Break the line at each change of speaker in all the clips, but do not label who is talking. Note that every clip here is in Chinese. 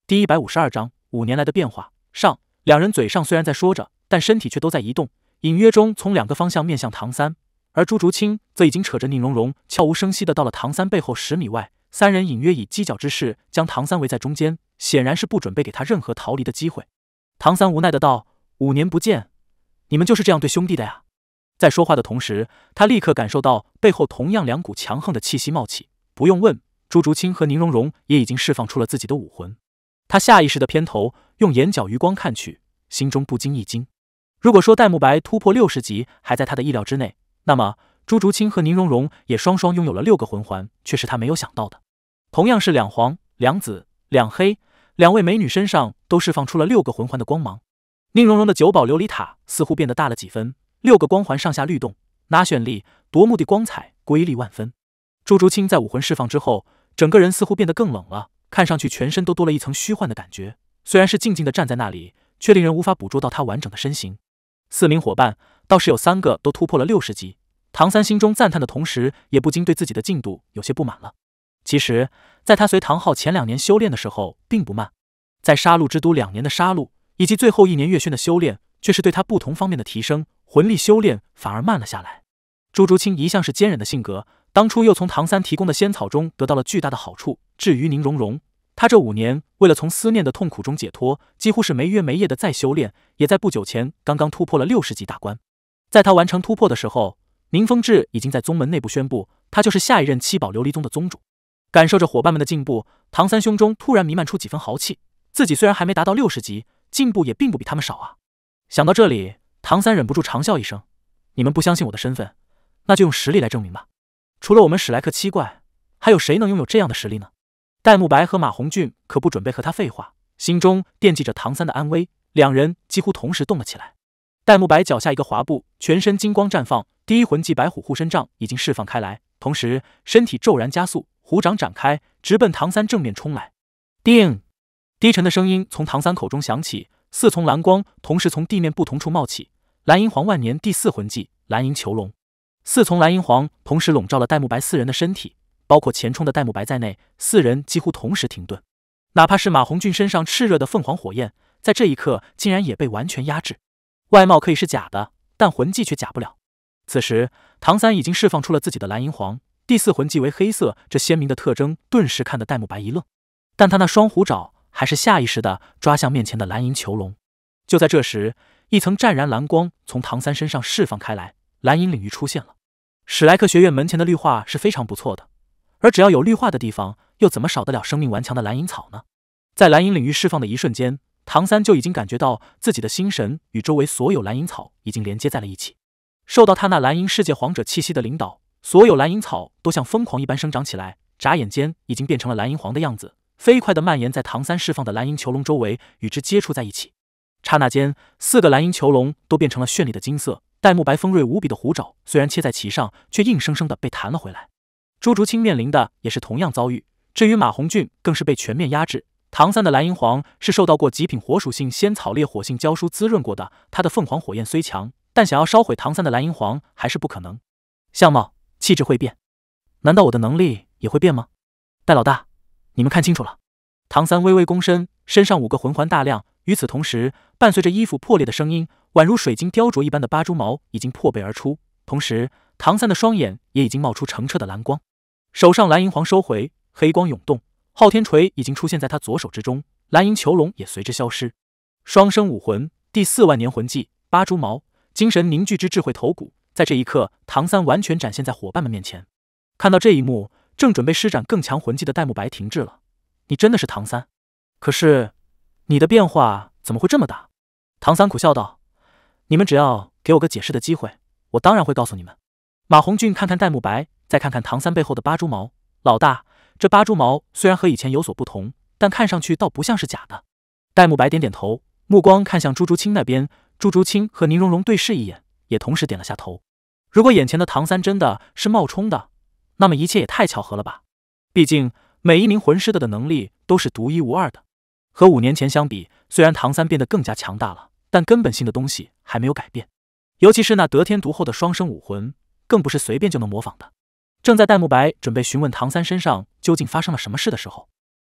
第152章5年来的变化上，两人嘴上虽然在说着，但身体却都在移动，隐约中从2个方向面向唐三，而朱竹清则已经扯着宁荣荣，悄无声息地到了唐三背后10米外。三人隐约以犄角之势将唐三围在中间，显然是不准备给他任何逃离的机会。唐三无奈的道：“5年不见，你们就是这样对兄弟的呀？”在说话的同时，他立刻感受到背后同样2股强横的气息冒起。不用问，朱竹清和宁荣荣也已经释放出了自己的武魂。他下意识地偏头，用眼角余光看去，心中不禁一惊。如果说戴沐白突破60级还在他的意料之内，那么朱竹清和宁荣荣也双双拥有了6个魂环，却是他没有想到的。同样是2黄、2紫、2黑，2位美女身上都释放出了6个魂环的光芒。宁荣荣的9宝琉璃塔似乎变得大了几分，6个光环上下律动，那绚丽夺目的光彩，瑰丽万分。朱竹清在武魂释放之后，整个人似乎变得更冷了，看上去全身都多了一层虚幻的感觉。虽然是静静地站在那里，却令人无法捕捉到他完整的身形。4名伙伴倒是有3个都突破了60级，唐三心中赞叹的同时，也不禁对自己的进度有些不满了。其实，在他随唐昊前2年修炼的时候并不慢，在杀戮之都2年的杀戮，以及最后1年月轩的修炼，却是对他不同方面的提升，魂力修炼反而慢了下来。朱竹清一向是坚忍的性格，当初又从唐三提供的仙草中得到了巨大的好处。至于宁荣荣，他这5年为了从思念的痛苦中解脱，几乎是没日没夜的在修炼，也在不久前刚刚突破了60级大关。在他完成突破的时候，宁风致已经在宗门内部宣布，他就是下一任7宝琉璃宗的宗主。感受着伙伴们的进步，唐三胸中突然弥漫出几分豪气，自己虽然还没达到60级，进步也并不比他们少啊。想到这里，唐三忍不住长笑一声：“你们不相信我的身份，那就用实力来证明吧。除了我们史莱克7怪，还有谁能拥有这样的实力呢？”戴沐白和马红俊可不准备和他废话，心中惦记着唐三的安危，两人几乎同时动了起来。戴沐白脚下一个滑步，全身金光绽放，第1魂技白虎护身杖已经释放开来，同时身体骤然加速，虎掌展开，直奔唐三正面冲来。叮！低沉的声音从唐三口中响起，4丛蓝光同时从地面不同处冒起。蓝银皇万年第4魂技蓝银囚笼，4丛蓝银皇同时笼罩了戴沐白4人的身体，包括前冲的戴沐白在内，4人几乎同时停顿。哪怕是马红俊身上炽热的凤凰火焰，在这一刻竟然也被完全压制。外貌可以是假的，但魂技却假不了。此时唐三已经释放出了自己的蓝银皇，第4魂技为黑色，这鲜明的特征顿时看得戴沐白一愣，但他那双虎爪还是下意识地抓向面前的蓝银囚笼。就在这时，一层湛然蓝光从唐三身上释放开来，蓝银领域出现了。史莱克学院门前的绿化是非常不错的，而只要有绿化的地方，又怎么少得了生命顽强的蓝银草呢？在蓝银领域释放的一瞬间，唐三就已经感觉到自己的心神与周围所有蓝银草已经连接在了一起。受到他那蓝银世界皇者气息的领导，所有蓝银草都像疯狂一般生长起来，眨眼间已经变成了蓝银皇的样子，飞快地蔓延在唐三释放的蓝银囚笼周围，与之接触在一起。刹那间，4个蓝银囚笼都变成了绚丽的金色。戴沐白锋锐无比的虎爪虽然切在其上，却硬生生地被弹了回来。朱竹清面临的也是同样遭遇，至于马红俊更是被全面压制。唐三的蓝银皇是受到过极品火属性仙草烈火性胶书滋润过的，他的凤凰火焰虽强，但想要烧毁唐三的蓝银皇还是不可能。相貌气质会变，难道我的能力也会变吗？戴老大，你们看清楚了。唐三微微躬身，身上5个魂环大亮，与此同时，伴随着衣服破裂的声音，宛如水晶雕琢一般的8蛛毛已经破背而出，同时唐三的双眼也已经冒出澄澈的蓝光，手上蓝银皇收回，黑光涌动，昊天锤已经出现在他左手之中，蓝银囚笼也随之消失。双生武魂第4万年魂技8蛛毛，精神凝聚之智慧头骨，在这一刻，唐三完全展现在伙伴们面前。看到这一幕，正准备施展更强魂技的戴沐白停滞了。你真的是唐三？可是你的变化怎么会这么大？唐三苦笑道：“你们只要给我个解释的机会，我当然会告诉你们。”马红俊看看戴沐白，再看看唐三背后的8蛛毛，老大，这8蛛毛虽然和以前有所不同，但看上去倒不像是假的。戴沐白点点头，目光看向朱竹清那边，朱竹清和宁荣荣对视一眼，也同时点了下头。如果眼前的唐三真的是冒充的，那么一切也太巧合了吧？毕竟每一名魂师的能力都是独一无二的。和5年前相比，虽然唐三变得更加强大了，但根本性的东西还没有改变。尤其是那得天独厚的双生武魂，更不是随便就能模仿的。正在戴沐白准备询问唐三身上究竟发生了什么事的时候，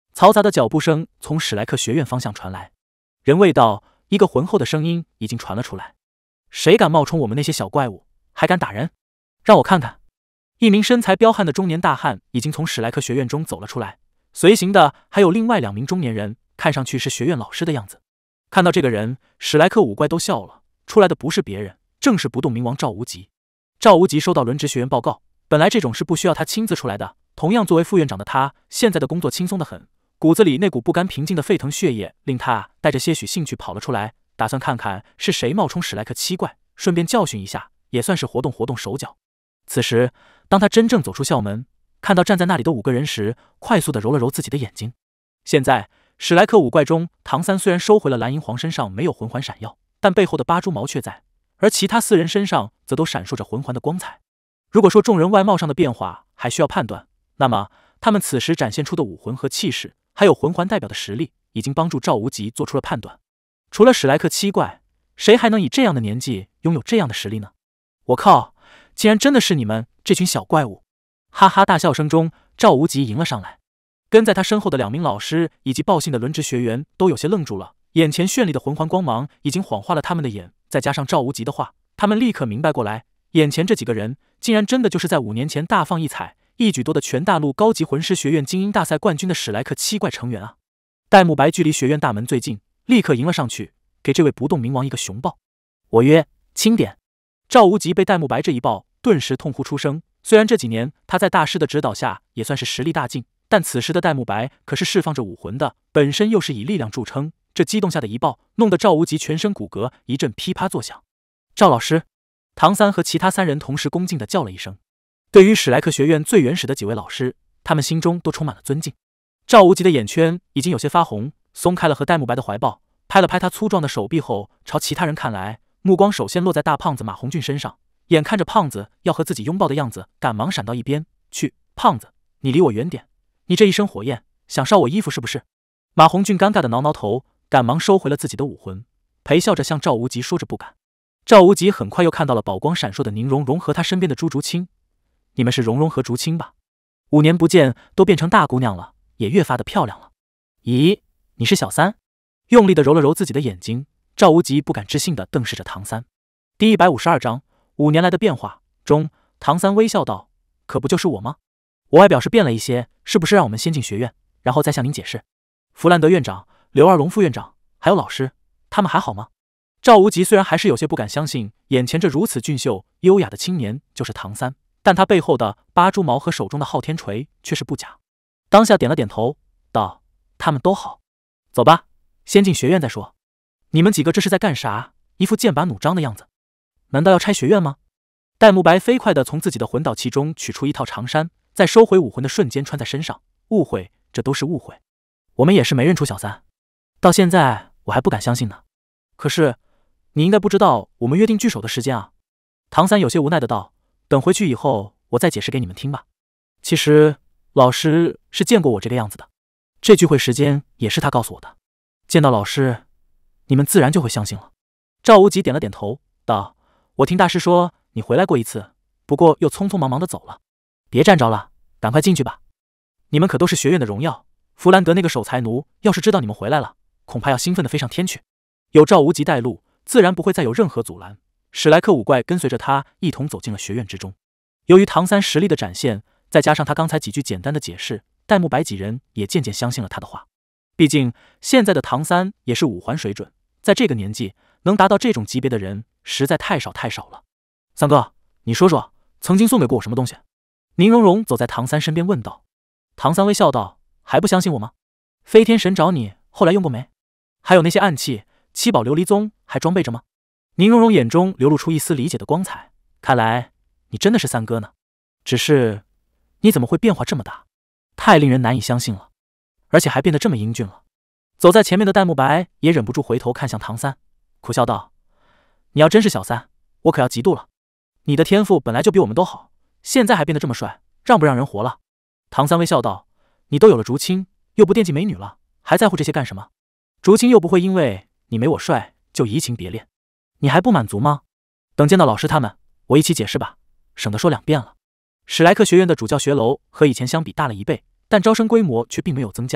嘈杂的脚步声从史莱克学院方向传来。人未到，一个浑厚的声音已经传了出来：“谁敢冒充我们那些小怪物，还敢打人？让我看看！”一名身材彪悍的中年大汉已经从史莱克学院中走了出来，随行的还有另外2名中年人，看上去是学院老师的样子。看到这个人，史莱克五怪都笑了。出来的不是别人，正是不动明王赵无极。赵无极收到轮值学院报告，本来这种事不需要他亲自出来的，同样作为副院长的他，现在的工作轻松得很，骨子里那股不甘平静的沸腾血液令他带着些许兴趣跑了出来，打算看看是谁冒充史莱克七怪，顺便教训一下，也算是活动活动手脚。此时当他真正走出校门，看到站在那里的5个人时，快速地揉了揉自己的眼睛。现在史莱克五怪中，唐三虽然收回了蓝银皇身上没有魂环闪耀，但背后的8蛛毛却在，而其他4人身上则都闪烁着魂环的光彩。如果说众人外貌上的变化还需要判断，那么他们此时展现出的武魂和气势，还有魂环代表的实力，已经帮助赵无极做出了判断。除了史莱克七怪，谁还能以这样的年纪拥有这样的实力呢？我靠，竟然真的是你们这群小怪物！哈哈大笑声中，赵无极迎了上来。跟在他身后的2名老师以及报信的轮值学员都有些愣住了，眼前绚丽的魂环光芒已经晃花了他们的眼，再加上赵无极的话，他们立刻明白过来，眼前这几个人竟然真的就是在5年前大放异彩，一举夺得全大陆高级魂师学院精英大赛冠军的史莱克七怪成员啊！戴沐白距离学院大门最近，立刻迎了上去，给这位不动明王一个熊抱。我曰：轻点！赵无极被戴沐白这一抱，顿时痛呼出声。虽然这几年他在大师的指导下也算是实力大进，但此时的戴沐白可是释放着武魂的，本身又是以力量著称，这激动下的一抱，弄得赵无极全身骨骼一阵噼啪作响。赵老师！唐三和其他3人同时恭敬地叫了一声。对于史莱克学院最原始的几位老师，他们心中都充满了尊敬。赵无极的眼圈已经有些发红，松开了和戴沐白的怀抱，拍了拍他粗壮的手臂后，朝其他人看来，目光首先落在大胖子马红俊身上，眼看着胖子要和自己拥抱的样子，赶忙闪到一边去。胖子，你离我远点！你这一身火焰，想烧我衣服是不是？马红俊尴尬的挠挠头，赶忙收回了自己的武魂，陪笑着向赵无极说着不敢。赵无极很快又看到了宝光闪烁的宁荣荣和他身边的朱竹清。你们是荣荣和竹清吧？5年不见，都变成大姑娘了，也越发的漂亮了。咦，你是小三？用力的揉了揉自己的眼睛，赵无极不敢置信的瞪视着唐三。第152章5年来的变化中，唐三微笑道：可不就是我吗？我外表是变了一些，是不是让我们先进学院，然后再向您解释？弗兰德院长、刘二龙副院长还有老师，他们还好吗？赵无极虽然还是有些不敢相信眼前这如此俊秀优雅的青年就是唐三，但他背后的8蛛毛和手中的昊天锤却是不假。当下点了点头，道：他们都好。走吧，先进学院再说。你们几个这是在干啥？一副剑拔弩张的样子。难道要拆学院吗？戴沐白飞快地从自己的魂导器中取出一套长衫，在收回武魂的瞬间穿在身上。误会，这都是误会。我们也是没认出小三，到现在我还不敢相信呢。可是你应该不知道我们约定聚首的时间啊。唐三有些无奈的道：等回去以后我再解释给你们听吧。其实老师是见过我这个样子的，这聚会时间也是他告诉我的。见到老师，你们自然就会相信了。赵无极点了点头，道：我听大师说你回来过一次，不过又匆匆忙忙的走了。别站着了，赶快进去吧。你们可都是学院的荣耀，弗兰德那个守财奴要是知道你们回来了，恐怕要兴奋的飞上天去。有赵无极带路，自然不会再有任何阻拦。史莱克五怪跟随着他一同走进了学院之中。由于唐三实力的展现，再加上他刚才几句简单的解释，戴沐白几人也渐渐相信了他的话。毕竟现在的唐三也是5环水准，在这个年纪能达到这种级别的人实在太少太少了。三哥，你说说，曾经送给过我什么东西？宁荣荣走在唐三身边问道。唐三微笑道：还不相信我吗？飞天神找你后来用过没？还有那些暗器，七宝琉璃宗还装备着吗？宁荣荣眼中流露出一丝理解的光彩，看来你真的是三哥呢。只是你怎么会变化这么大，太令人难以相信了，而且还变得这么英俊了。走在前面的戴沐白也忍不住回头看向唐三，苦笑道：你要真是小三，我可要嫉妒了。你的天赋本来就比我们都好，现在还变得这么帅，让不让人活了？唐三微笑道：你都有了竹青，又不惦记美女了，还在乎这些干什么？竹青又不会因为你没我帅就移情别恋，你还不满足吗？等见到老师他们，我一起解释吧，省得说2遍了。史莱克学院的主教学楼和以前相比大了1倍，但招生规模却并没有增加，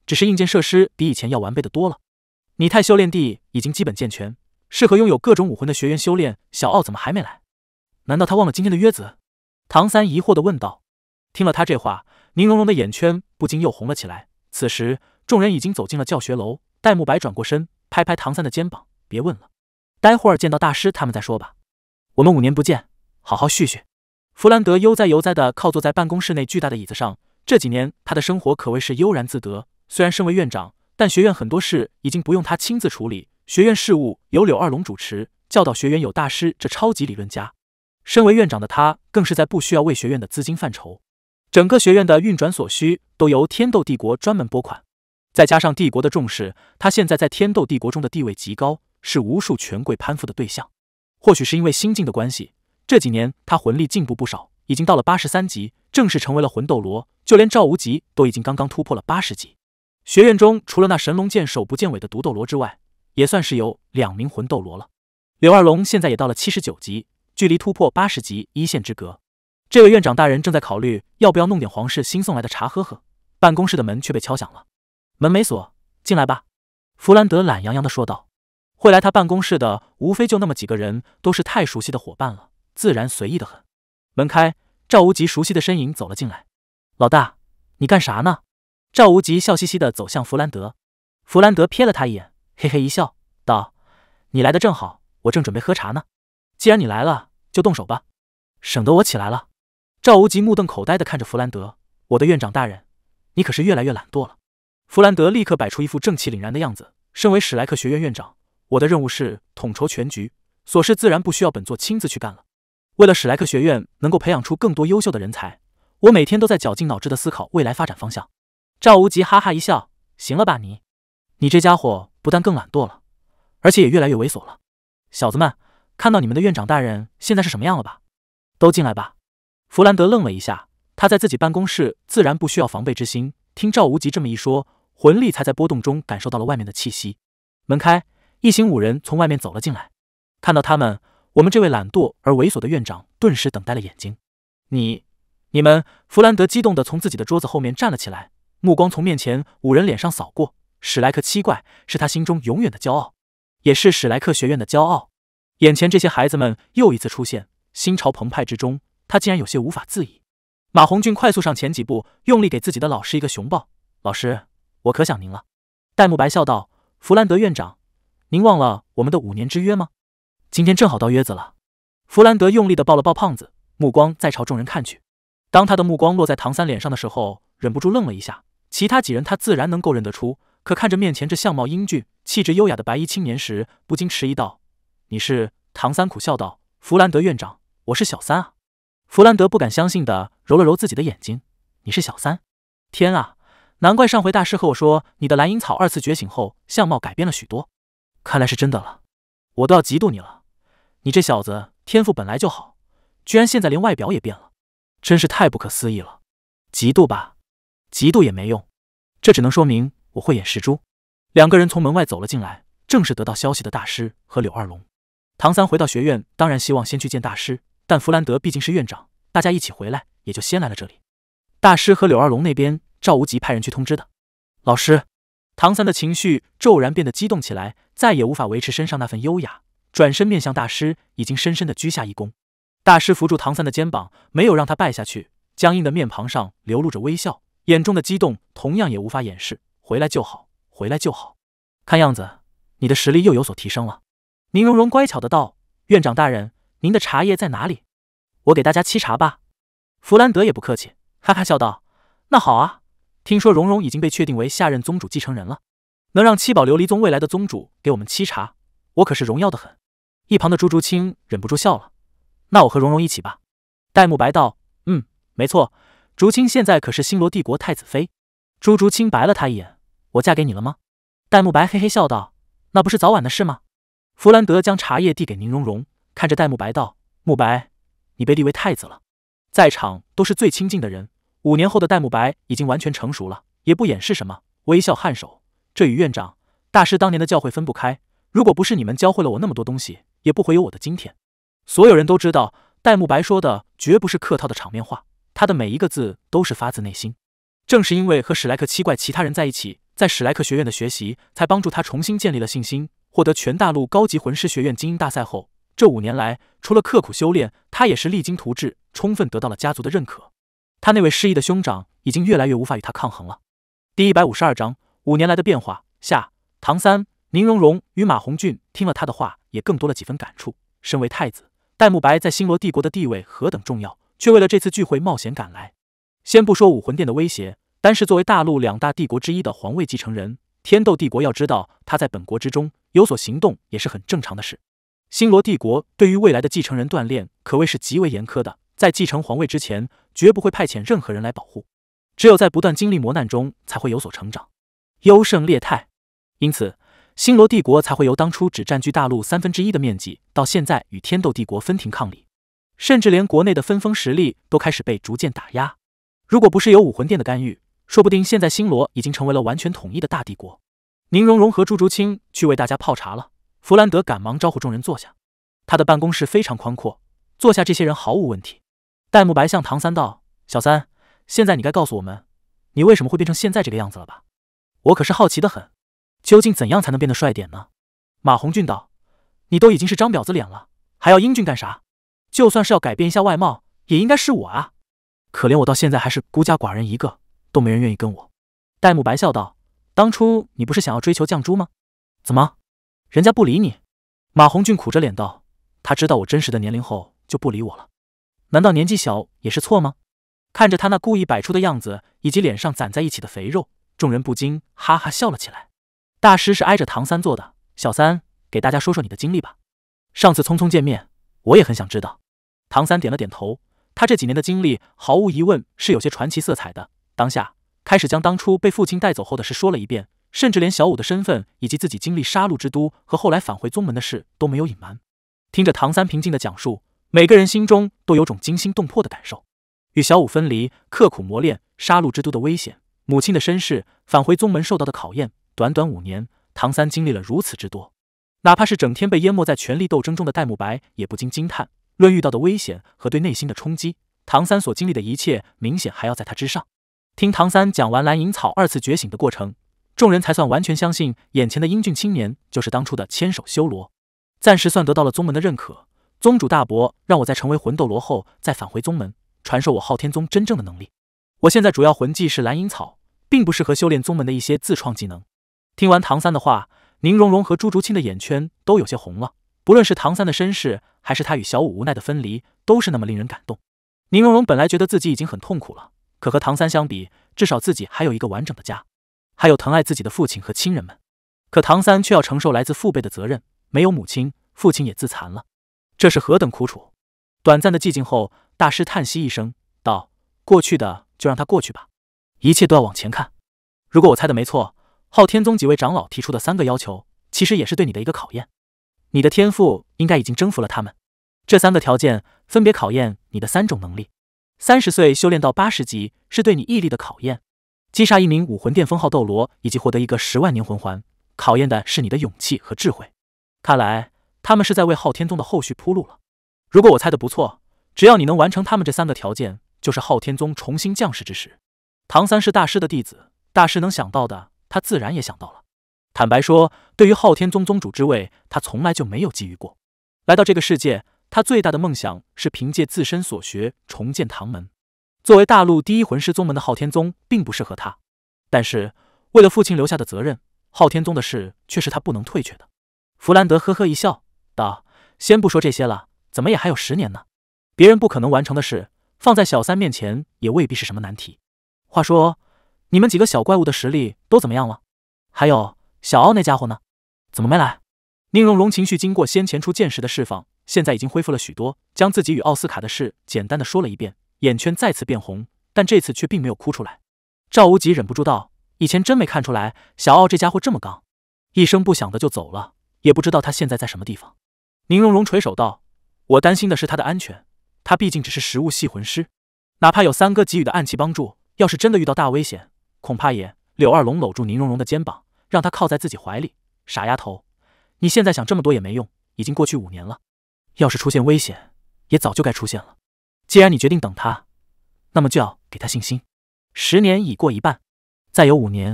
只是硬件设施比以前要完备的多了。拟态修炼地已经基本健全，适合拥有各种武魂的学员修炼。小奥怎么还没来？难道他忘了今天的约子？唐三疑惑地问道。听了他这话，宁荣荣的眼圈不禁又红了起来。此时，众人已经走进了教学楼。戴沐白转过身，拍拍唐三的肩膀：“别问了，待会儿见到大师他们再说吧。我们5年不见，好好叙叙。”弗兰德悠哉悠哉地靠坐在办公室内巨大的椅子上。这几年，他的生活可谓是悠然自得。虽然身为院长，但学院很多事已经不用他亲自处理，学院事务由柳二龙主持，教导学员有大师这超级理论家。身为院长的他，更是在不需要为学院的资金范畴。整个学院的运转所需都由天斗帝国专门拨款，再加上帝国的重视，他现在在天斗帝国中的地位极高，是无数权贵攀附的对象。或许是因为心境的关系，这几年他魂力进步不少，已经到了83级，正式成为了魂斗罗。就连赵无极都已经刚刚突破了80级。学院中除了那神龙剑手不见尾的独斗罗之外，也算是有2名魂斗罗了。柳二龙现在也到了79级，距离突破80级一线之隔。这位院长大人正在考虑要不要弄点皇室新送来的茶喝喝，办公室的门却被敲响了。门没锁，进来吧。弗兰德懒洋洋地说道。会来他办公室的无非就那么几个人，都是太熟悉的伙伴了，自然随意得很。门开，赵无极熟悉的身影走了进来。老大，你干啥呢？赵无极笑嘻嘻地走向弗兰德。弗兰德瞥了他一眼，嘿嘿一笑，道：“你来的正好，我正准备喝茶呢。既然你来了，就动手吧，省得我起来了。”赵无极目瞪口呆地看着弗兰德：“我的院长大人，你可是越来越懒惰了。”弗兰德立刻摆出一副正气凛然的样子：“身为史莱克学院院长，我的任务是统筹全局，琐事自然不需要本座亲自去干了。为了史莱克学院能够培养出更多优秀的人才，我每天都在绞尽脑汁地思考未来发展方向。”赵无极哈哈一笑：“行了吧你这家伙不但更懒惰了，而且也越来越猥琐了。小子们，看到你们的院长大人现在是什么样了吧？都进来吧。”弗兰德愣了一下，他在自己办公室自然不需要防备之心，听赵无极这么一说，魂力才在波动中感受到了外面的气息。门开，一行5人从外面走了进来。看到他们，我们这位懒惰而猥琐的院长顿时瞪呆了眼睛。你们！弗兰德激动地从自己的桌子后面站了起来，目光从面前5人脸上扫过。史莱克7怪是他心中永远的骄傲，也是史莱克学院的骄傲。眼前这些孩子们又一次出现，心潮澎湃之中，他竟然有些无法自已。马红俊快速上前几步，用力给自己的老师一个熊抱：“老师，我可想您了。”戴沐白笑道：“弗兰德院长，您忘了我们的5年之约吗？今天正好到约子了。”弗兰德用力地抱了抱胖子，目光再朝众人看去。当他的目光落在唐三脸上的时候，忍不住愣了一下。其他几人他自然能够认得出，可看着面前这相貌英俊、气质优雅的白衣青年时，不禁迟疑道：“你是？”唐三苦笑道：“弗兰德院长，我是小三啊。”弗兰德不敢相信地揉了揉自己的眼睛：“你是小三？天啊，难怪上回大师和我说你的蓝银草2次觉醒后相貌改变了许多，看来是真的了。我都要嫉妒你了，你这小子天赋本来就好，居然现在连外表也变了，真是太不可思议了。嫉妒吧，嫉妒也没用，这只能说明我慧眼识珠。”2个人从门外走了进来，正是得到消息的大师和柳二龙。唐三回到学院，当然希望先去见大师，但弗兰德毕竟是院长，大家一起回来，也就先来了这里。大师和柳二龙那边，赵无极派人去通知的。老师，唐三的情绪骤然变得激动起来，再也无法维持身上那份优雅，转身面向大师，已经深深地鞠下一躬。大师扶住唐三的肩膀，没有让他败下去，僵硬的面庞上流露着微笑，眼中的激动同样也无法掩饰。回来就好，回来就好，看样子你的实力又有所提升了。宁荣荣乖巧的道：“院长大人，您的茶叶在哪里？我给大家沏茶吧。”弗兰德也不客气，哈哈笑道：“那好啊，听说荣荣已经被确定为下任宗主继承人了，能让七宝琉璃宗未来的宗主给我们沏茶，我可是荣耀的很。”一旁的朱竹清忍不住笑了：“那我和荣荣一起吧。”戴沐白道：“没错，竹清现在可是星罗帝国太子妃。”朱竹清白了他一眼：“我嫁给你了吗？”戴沐白嘿嘿笑道：“那不是早晚的事吗？”弗兰德将茶叶递给宁荣荣，看着戴沐白道：“沐白，你被立为太子了。”在场都是最亲近的人，5年后的戴沐白已经完全成熟了，也不掩饰什么，微笑颔首：“这与院长、大师当年的教诲分不开，如果不是你们教会了我那么多东西，也不会有我的今天。”所有人都知道，戴沐白说的绝不是客套的场面话，他的每一个字都是发自内心。正是因为和史莱克7怪其他人在一起， 在史莱克学院的学习才帮助他重新建立了信心。获得全大陆高级魂师学院精英大赛后，这5年来除了刻苦修炼，他也是励精图治，充分得到了家族的认可。他那位失意的兄长已经越来越无法与他抗衡了。第152章5年来的变化下，唐三、宁荣荣与马红俊听了他的话，也更多了几分感触。身为太子，戴沐白在星罗帝国的地位何等重要，却为了这次聚会冒险赶来。先不说武魂殿的威胁，单是作为大陆2大帝国之一的皇位继承人，天斗帝国要知道他在本国之中有所行动也是很正常的事。星罗帝国对于未来的继承人锻炼可谓是极为严苛的，在继承皇位之前，绝不会派遣任何人来保护，只有在不断经历磨难中才会有所成长，优胜劣汰。因此，星罗帝国才会由当初只占据大陆1/3的面积，到现在与天斗帝国分庭抗礼，甚至连国内的分封实力都开始被逐渐打压。如果不是有武魂殿的干预，说不定现在星罗已经成为了完全统一的大帝国。宁荣荣和朱竹清去为大家泡茶了，弗兰德赶忙招呼众人坐下。他的办公室非常宽阔，坐下这些人毫无问题。戴沐白向唐三道：“小三，现在你该告诉我们，你为什么会变成现在这个样子了吧？我可是好奇的很，究竟怎样才能变得帅点呢？”马红俊道：“你都已经是张婊子脸了，还要英俊干啥？就算是要改变一下外貌，也应该是我啊！可怜我到现在还是孤家寡人一个，都没人愿意跟我。”戴沐白笑道：“当初你不是想要追求绛珠吗？怎么，人家不理你？”马红俊苦着脸道：“他知道我真实的年龄后就不理我了，难道年纪小也是错吗？”看着他那故意摆出的样子，以及脸上攒在一起的肥肉，众人不禁哈哈笑了起来。大师是挨着唐三坐的，小三，给大家说说你的经历吧。上次匆匆见面，我也很想知道。唐三点了点头，他这几年的经历毫无疑问是有些传奇色彩的。当下开始将当初被父亲带走后的事说了一遍，甚至连小五的身份以及自己经历杀戮之都和后来返回宗门的事都没有隐瞒。听着唐三平静的讲述，每个人心中都有种惊心动魄的感受。与小五分离，刻苦磨练，杀戮之都的危险，母亲的身世，返回宗门受到的考验，短短5年，唐三经历了如此之多。哪怕是整天被淹没在权力斗争中的戴沐白也不禁惊叹，论遇到的危险和对内心的冲击，唐三所经历的一切明显还要在他之上。听唐三讲完蓝银草2次觉醒的过程，众人才算完全相信眼前的英俊青年就是当初的千手修罗。暂时算得到了宗门的认可，宗主大伯让我在成为魂斗罗后再返回宗门，传授我昊天宗真正的能力。我现在主要魂技是蓝银草，并不适合修炼宗门的一些自创技能。听完唐三的话，宁荣荣和朱竹清的眼圈都有些红了。不论是唐三的身世，还是他与小五无奈的分离，都是那么令人感动。宁荣荣本来觉得自己已经很痛苦了，可和唐三相比，至少自己还有一个完整的家，还有疼爱自己的父亲和亲人们。可唐三却要承受来自父辈的责任，没有母亲，父亲也自残了，这是何等苦楚！短暂的寂静后，大师叹息一声道：“过去的就让它过去吧，一切都要往前看。如果我猜的没错，昊天宗几位长老提出的3个要求，其实也是对你的一个考验。你的天赋应该已经征服了他们。这3个条件分别考验你的3种能力。30岁修炼到80级是对你毅力的考验，击杀1名武魂殿封号斗罗以及获得一个10万年魂环，考验的是你的勇气和智慧。看来他们是在为昊天宗的后续铺路了。如果我猜的不错，只要你能完成他们这3个条件，就是昊天宗重新降世之时。唐三是大师的弟子，大师能想到的，他自然也想到了。坦白说，对于昊天宗宗主之位，他从来就没有觊觎过。来到这个世界，他最大的梦想是凭借自身所学重建唐门。作为大陆第一魂师宗门的昊天宗并不适合他，但是为了父亲留下的责任，昊天宗的事却是他不能退却的。弗兰德呵呵一笑道：“先不说这些了，怎么也还有10年呢？别人不可能完成的事，放在小三面前也未必是什么难题。话说，你们几个小怪物的实力都怎么样了？还有小奥那家伙呢？怎么没来？”宁荣荣情绪经过先前出剑时的释放，现在已经恢复了许多，将自己与奥斯卡的事简单的说了一遍，眼圈再次变红，但这次却并没有哭出来。赵无极忍不住道：“以前真没看出来小奥这家伙这么刚，一声不响的就走了，也不知道他现在在什么地方。”宁荣荣垂手道：“我担心的是他的安全，他毕竟只是食物系魂师，哪怕有3哥给予的暗器帮助，要是真的遇到大危险，恐怕也……”柳二龙搂住宁荣荣的肩膀，让她靠在自己怀里：“傻丫头，你现在想这么多也没用，已经过去5年了，要是出现危险，也早就该出现了。既然你决定等他，那么就要给他信心。10年已过一半，再有5年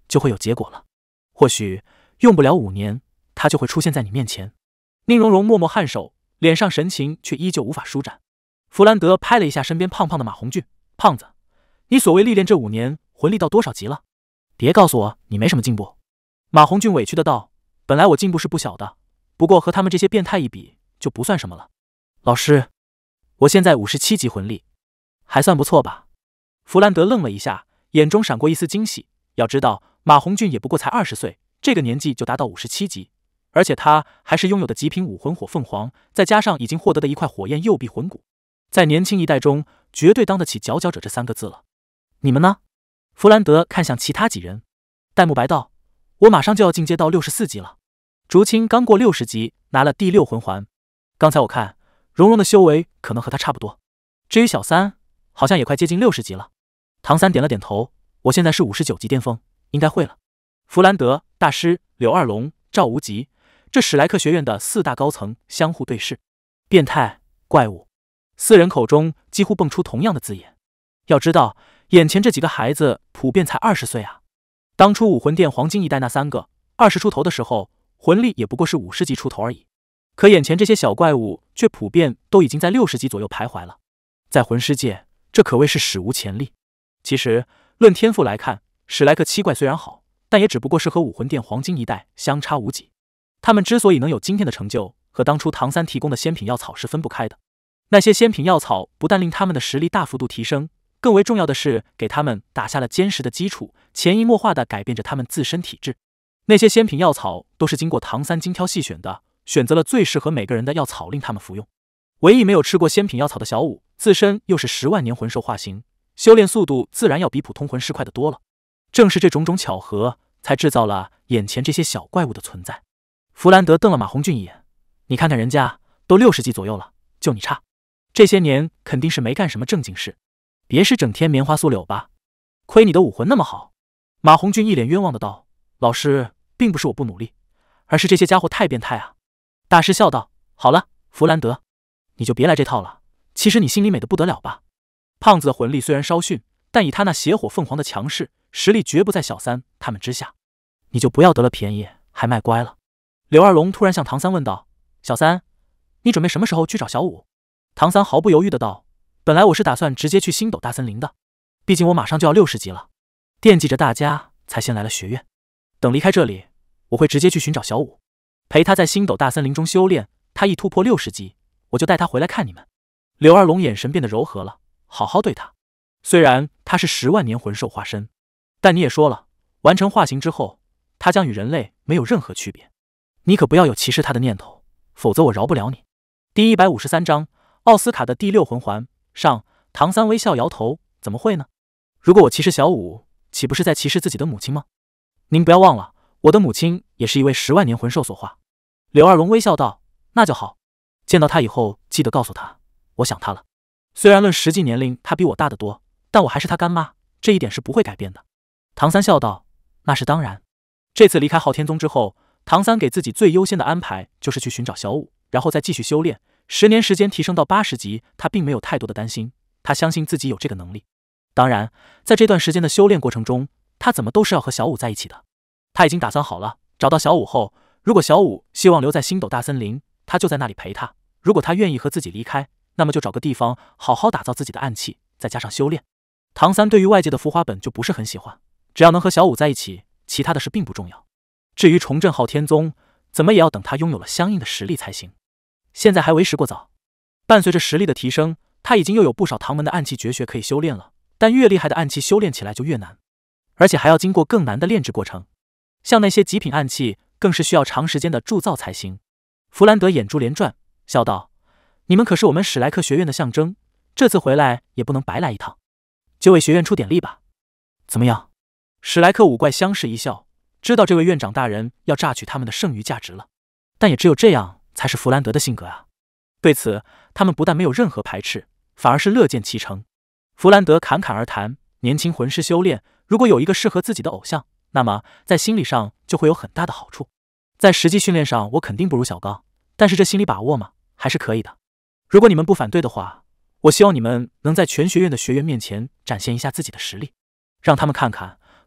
就会有结果了。或许用不了5年，他就会出现在你面前。宁荣荣默默颔首，脸上神情却依旧无法舒展。弗兰德拍了一下身边胖胖的马红俊，胖子，你所谓历练这5年，魂力到多少级了？别告诉我你没什么进步。马红俊委屈的道，本来我进步是不小的，不过和他们这些变态一比，就不算什么了。老师，我现在57级魂力，还算不错吧？弗兰德愣了一下，眼中闪过一丝惊喜。要知道，马红俊也不过才20岁，这个年纪就达到57级，而且他还是拥有的极品武魂火凤凰，再加上已经获得的一块火焰右臂魂骨，在年轻一代中绝对当得起佼佼者这3个字了。你们呢？弗兰德看向其他几人，戴沐白道，我马上就要进阶到64级了。竹青刚过60级，拿了第6魂环。刚才我看蓉蓉的修为可能和他差不多。至于小三，好像也快接近60级了。唐三点了点头，我现在是59级巅峰，应该会了。弗兰德、大师、柳二龙、赵无极，这史莱克学院的4大高层相互对视。变态、怪物，4人口中几乎蹦出同样的字眼。要知道，眼前这几个孩子普遍才20岁啊。当初武魂殿黄金一代那3个20出头的时候，魂力也不过是50级出头而已。可眼前这些小怪物却普遍都已经在60级左右徘徊了。在魂师界，这可谓是史无前例。其实论天赋来看，史莱克7怪虽然好，但也只不过是和武魂殿黄金一代相差无几。他们之所以能有今天的成就，和当初唐三提供的仙品药草是分不开的。那些仙品药草不但令他们的实力大幅度提升，更为重要的是给他们打下了坚实的基础，潜移默化地改变着他们自身体质。那些仙品药草都是经过唐三精挑细选的，选择了最适合每个人的药草令他们服用。唯一没有吃过仙品药草的小五，自身又是10万年魂兽化形，修炼速度自然要比普通魂师快得多了。正是这种种巧合，才制造了眼前这些小怪物的存在。弗兰德瞪了马红俊一眼，你看看人家都60级左右了，就你差。这些年肯定是没干什么正经事，别是整天棉花酥柳吧？亏你的武魂那么好。马红俊一脸冤枉的道，老师，并不是我不努力，而是这些家伙太变态啊。大师笑道，好了，弗兰德，你就别来这套了，其实你心里美得不得了吧？胖子的魂力虽然稍逊，但以他那邪火凤凰的强势，实力绝不在小三他们之下。你就不要得了便宜还卖乖了。柳二龙突然向唐三问道，小三，你准备什么时候去找小五？唐三毫不犹豫的道，本来我是打算直接去星斗大森林的，毕竟我马上就要60级了，惦记着大家才先来了学院。等离开这里，我会直接去寻找小五，陪他在星斗大森林中修炼，他一突破60级，我就带他回来看你们。柳二龙眼神变得柔和了，好好对他。虽然他是10万年魂兽化身，但你也说了，完成化形之后，他将与人类没有任何区别。你可不要有歧视他的念头，否则我饶不了你。第153章，奥斯卡的第6魂环上。唐三微笑摇头，怎么会呢？如果我歧视小五，岂不是在歧视自己的母亲吗？您不要忘了，我的母亲也是一位10万年魂兽所化。柳二龙微笑道，那就好，见到他以后记得告诉他，我想他了。虽然论实际年龄他比我大得多，但我还是他干妈，这一点是不会改变的。唐三笑道，那是当然。这次离开昊天宗之后，唐三给自己最优先的安排就是去寻找小五，然后再继续修炼。10年时间提升到80级，他并没有太多的担心，他相信自己有这个能力。当然，在这段时间的修炼过程中，他怎么都是要和小五在一起的。他已经打算好了，找到小五后，如果小五希望留在星斗大森林，他就在那里陪他；如果他愿意和自己离开，那么就找个地方好好打造自己的暗器，再加上修炼。唐三对于外界的浮华本就不是很喜欢，只要能和小五在一起，其他的事并不重要。至于重振昊天宗，怎么也要等他拥有了相应的实力才行。现在还为时过早。伴随着实力的提升，他已经又有不少唐门的暗器绝学可以修炼了，但越厉害的暗器修炼起来就越难，而且还要经过更难的炼制过程。像那些极品暗器，更是需要长时间的铸造才行。弗兰德眼珠连转，笑道，你们可是我们史莱克学院的象征，这次回来也不能白来一趟，就为学院出点力吧。怎么样？史莱克五怪相视一笑，知道这位院长大人要榨取他们的剩余价值了，但也只有这样才是弗兰德的性格啊。对此，他们不但没有任何排斥，反而是乐见其成。弗兰德侃侃而谈，年轻魂师修炼，如果有一个适合自己的偶像，那么在心理上就会有很大的好处。在实际训练上，我肯定不如小刚，但是这心理把握嘛，还是可以的。如果你们不反对的话，我希望你们能在全学院的学员面前展现一下自己的实力，让他们看看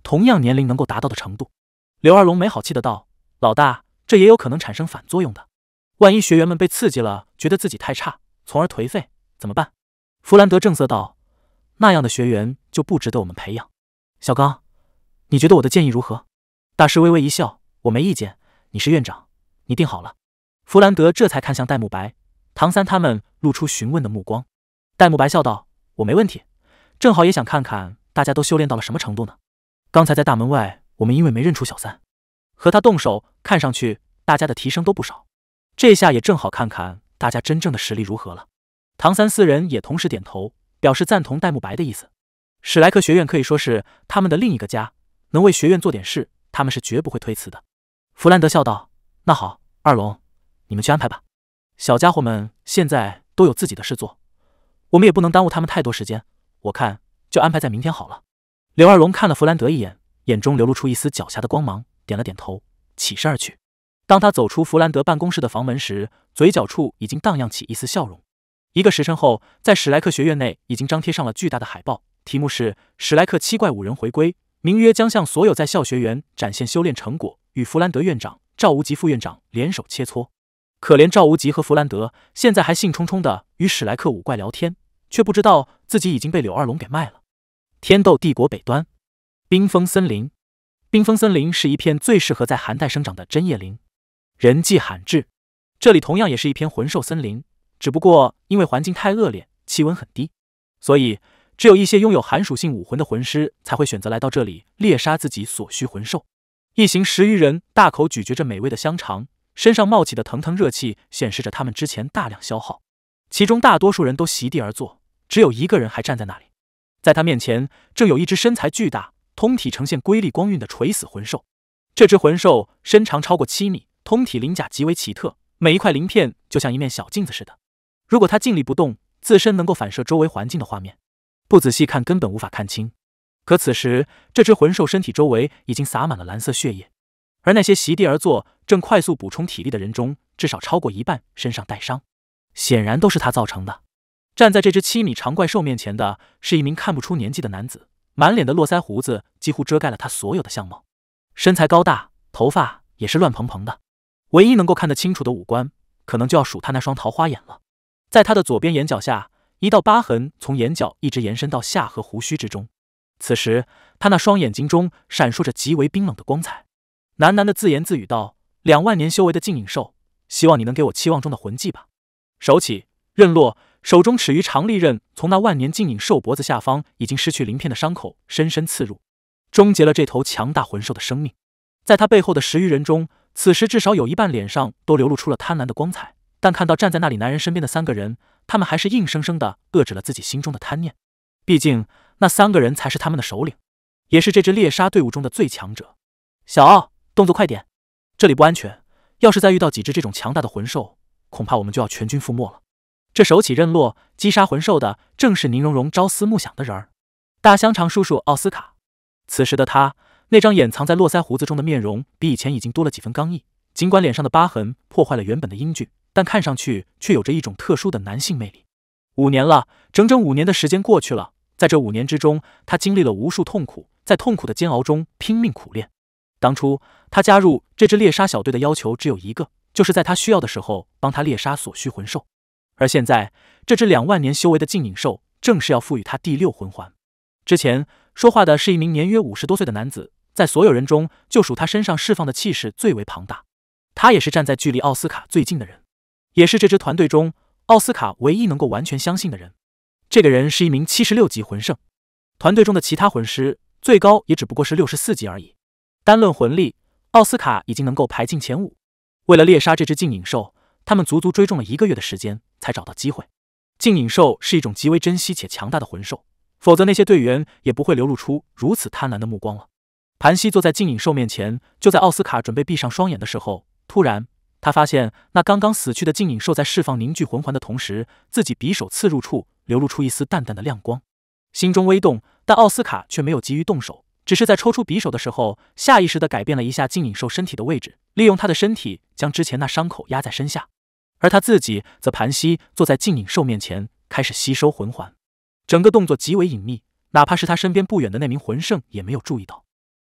同样年龄能够达到的程度。刘二龙没好气的道：“老大，这也有可能产生反作用的。万一学员们被刺激了，觉得自己太差，从而颓废，怎么办？”弗兰德正色道：“那样的学员就不值得我们培养。小刚，你觉得我的建议如何？”大师微微一笑：“我没意见，你是院长，你定好了。”弗兰德这才看向戴沐白、唐三他们，露出询问的目光。戴沐白笑道：“我没问题，正好也想看看大家都修炼到了什么程度呢。刚才在大门外，我们因为没认出小三，和他动手，看上去大家的提升都不少。这下也正好看看大家真正的实力如何了。”唐三四人也同时点头，表示赞同戴沐白的意思。史莱克学院可以说是他们的另一个家，能为学院做点事，他们是绝不会推辞的。弗兰德笑道：“那好，二龙，你们去安排吧。小家伙们现在都有自己的事做，我们也不能耽误他们太多时间，我看就安排在明天好了。”刘二龙看了弗兰德一眼，眼中流露出一丝狡黠的光芒，点了点头，起身而去。当他走出弗兰德办公室的房门时，嘴角处已经荡漾起一丝笑容。1个时辰后，在史莱克学院内已经张贴上了巨大的海报，题目是“史莱克七怪5人回归”，名曰将向所有在校学员展现修炼成果，与弗兰德院长、赵无极副院长联手切磋。可怜赵无极和弗兰德现在还兴冲冲的与史莱克5怪聊天，却不知道自己已经被柳二龙给卖了。天斗帝国北端，冰封森林。冰封森林是一片最适合在寒带生长的针叶林，人迹罕至。这里同样也是一片魂兽森林，只不过因为环境太恶劣，气温很低，所以只有一些拥有寒属性武魂的魂师才会选择来到这里猎杀自己所需魂兽。一行10余人大口咀嚼着美味的香肠，身上冒起的腾腾热气显示着他们之前大量消耗。其中大多数人都席地而坐，只有一个人还站在那里。在他面前正有一只身材巨大、通体呈现瑰丽光晕的垂死魂兽。这只魂兽身长超过7米，通体鳞甲极为奇特，每一块鳞片就像一面小镜子似的。如果它静立不动，自身能够反射周围环境的画面，不仔细看根本无法看清。可此时这只魂兽身体周围已经洒满了蓝色血液，而那些席地而坐正快速补充体力的人中，至少超过一半身上带伤，显然都是他造成的。站在这只7米长怪兽面前的是一名看不出年纪的男子，满脸的络腮胡子几乎遮盖了他所有的相貌，身材高大，头发也是乱蓬蓬的，唯一能够看得清楚的五官可能就要数他那双桃花眼了。在他的左边眼角下，一道疤痕从眼角一直延伸到下颌胡须之中，此时他那双眼睛中闪烁着极为冰冷的光彩，喃喃地自言自语道：“2万年修为的静影兽，希望你能给我期望中的魂技吧。”手起刃落，手中齿鱼长利刃从那万年静影兽脖子下方已经失去鳞片的伤口深深刺入，终结了这头强大魂兽的生命。在他背后的10余人中，此时至少有一半脸上都流露出了贪婪的光彩，但看到站在那里男人身边的3个人，他们还是硬生生地遏制了自己心中的贪念。毕竟那3个人才是他们的首领，也是这支猎杀队伍中的最强者。小奥，动作快点，这里不安全，要是再遇到几只这种强大的魂兽，恐怕我们就要全军覆没了。这手起刃落击杀魂兽的正是宁荣荣朝思暮想的人儿，大香肠叔叔奥斯卡。此时的他，那张掩藏在络腮胡子中的面容比以前已经多了几分刚毅，尽管脸上的疤痕破坏了原本的英俊，但看上去却有着一种特殊的男性魅力。5年了，整整5年的时间过去了，在这5年之中，他经历了无数痛苦，在痛苦的煎熬中拼命苦练。当初他加入这支猎杀小队的要求只有一个，就是在他需要的时候帮他猎杀所需魂兽。而现在，这只2万年修为的静影兽正是要赋予他第6魂环。之前说话的是一名年约50多岁的男子，在所有人中就属他身上释放的气势最为庞大。他也是站在距离奥斯卡最近的人，也是这支团队中奥斯卡唯一能够完全相信的人。这个人是一名76级魂圣，团队中的其他魂师最高也只不过是64级而已。单论魂力，奥斯卡已经能够排进前5。为了猎杀这只静影兽，他们足足追踪了1个月的时间才找到机会。静影兽是一种极为珍惜且强大的魂兽，否则那些队员也不会流露出如此贪婪的目光了。盘膝坐在静影兽面前，就在奥斯卡准备闭上双眼的时候，突然他发现那刚刚死去的静影兽在释放凝聚魂环的同时，自己匕首刺入处流露出一丝淡淡的亮光。心中微动，但奥斯卡却没有急于动手，只是在抽出匕首的时候，下意识地改变了一下静影兽身体的位置，利用他的身体将之前那伤口压在身下，而他自己则盘膝坐在静影兽面前，开始吸收魂环。整个动作极为隐秘，哪怕是他身边不远的那名魂圣也没有注意到。